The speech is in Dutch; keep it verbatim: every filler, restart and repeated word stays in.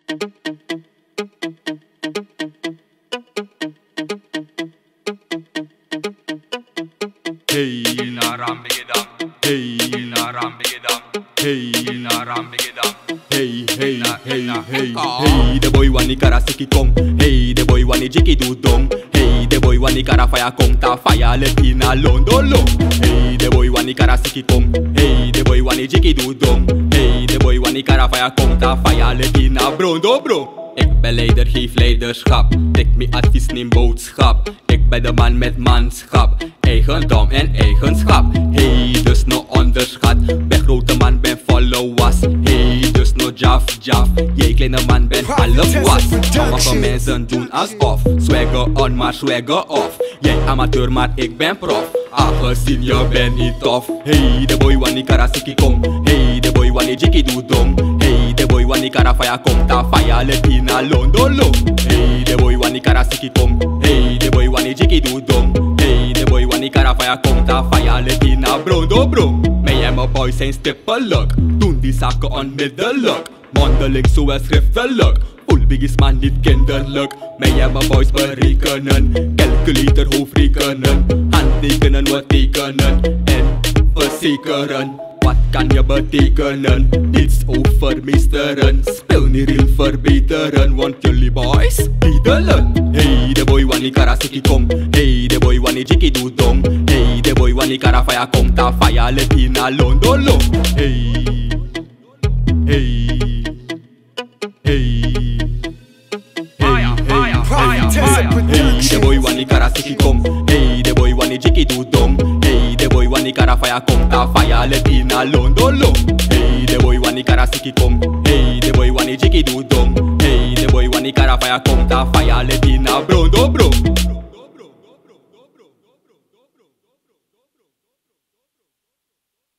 Hey, na rambigidam. Hey, na rambigidam. Hey, na rambigidam. Hey, hey, hey, hey, hey. The boy wani kara siki kong. Hey, the boy wani jiki do dong. Hey, the boy wani kara fire kong ta fire le pina londolo. Hey, the boy wani kara siki kong. Hey, the boy wani jiki do dong. Hey, the boy wani kara fire kong ta fire le pina brondo bro. Ik ben leider, geef leiderschap. Tik me advies, neem boodschap. Ik ben de man met manschap. Eigendom en eigenschap. Hey, dus no onderschat. Ben grote man, ben volle was. Hey, dus no jaf, jaf. Jij kleine man, ben half was. Sommige mensen doen alsof. Swagger on, maar swagger off. Jij amateur, maar ik ben prof. Aangezien je bent niet tof. Hey, de boy wani kara siki kong. Hey, de boy wani jiki do dong. Hey, de boy wani kara faya kong ta faya le pina londolo. Hey, de boy wani kara siki kong. Hey, de boy wani jiki do dong. Hey, de boy wani kara faya kong ta faya le pina brondo bro. Mij en mijn boys zijn stippelijk. Doen die zaken onmiddellijk. Mondeling zoals schriftelijk. Full biggies man niet kinderlijk. Mij en mijn boys berekenen. Calculator hoofdrekenen. Handtekenen we tekenen. En verzekeren. Wat kan je betekenen? Niets over meesteren. Speel niet real verbeteren. Want jullie boys biedelen. Hey, de boy wani kara siki kong. Hey, de boy wani jiki do dong. Hey, de boy wani kara faya kong ta faya le pina londolo. Hey, hey, hey. Hey, the boy wani kara siki kong. Hey, the boy wani jiki do dong. Hey, the boy wani kara faya kong ta faya le pina londolo. Hey, the boy wani kara siki kong. Hey, the boy wani jiki do dong. Hey, the boy wani kara faya kong ta faya le pina brondo bro.